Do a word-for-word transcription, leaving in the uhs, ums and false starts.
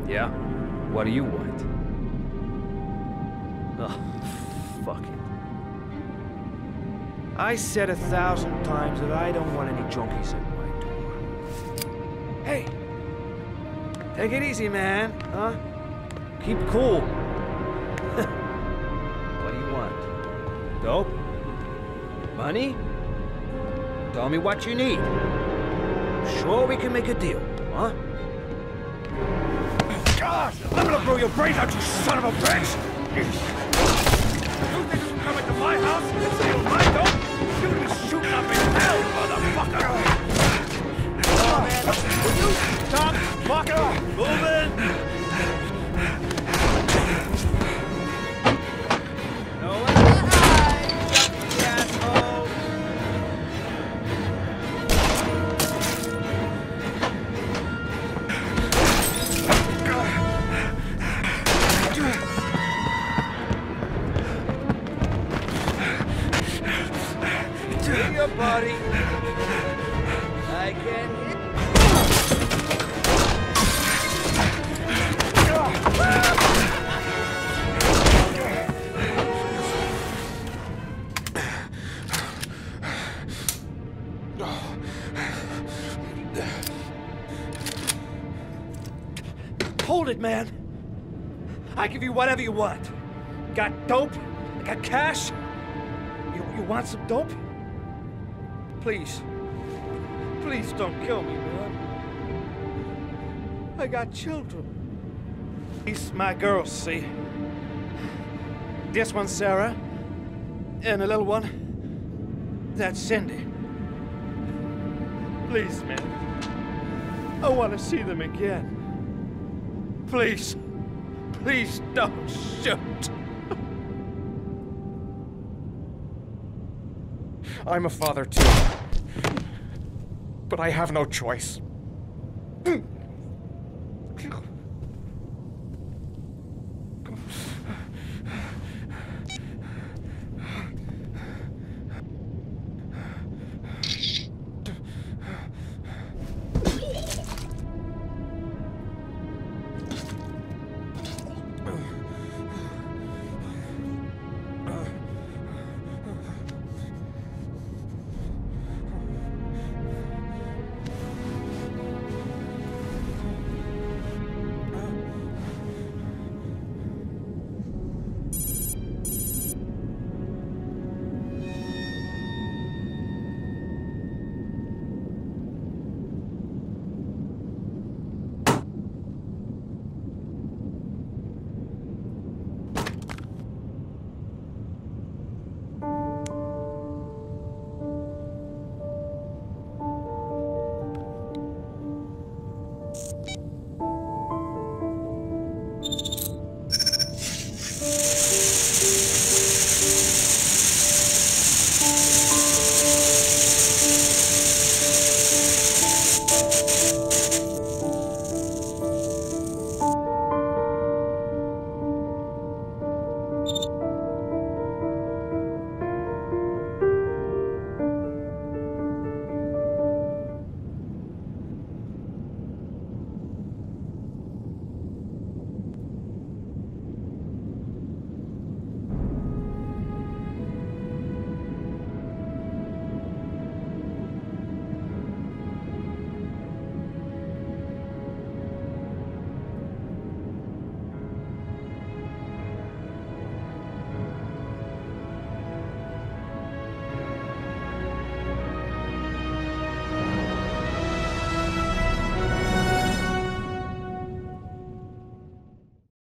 Yeah? What do you want? Oh, fuck it. I said a thousand times that I don't want any junkies at my door. Hey! Take it easy, man, huh? Keep cool. What do you want? Dope? Money? Tell me what you need. Sure we can make a deal, huh? God! I'm gonna blow your brains out, you son of a bitch! You think you come into my house and steal my dope? You're gonna be shooting up in hell, motherfucker! Come on, man. Will you stop fucking moving? Nowhere to hide, you asshole! Take your body. I can hit. Hold it, man. I give you whatever you want. Got dope? I got cash? You, you want some dope? Please. Please don't kill me, man. I got children. These my girls, see? This one's Sarah. And the little one, that's Cindy. Please, man. I want to see them again. Please. Please don't shoot. I'm a father too. But I have no choice.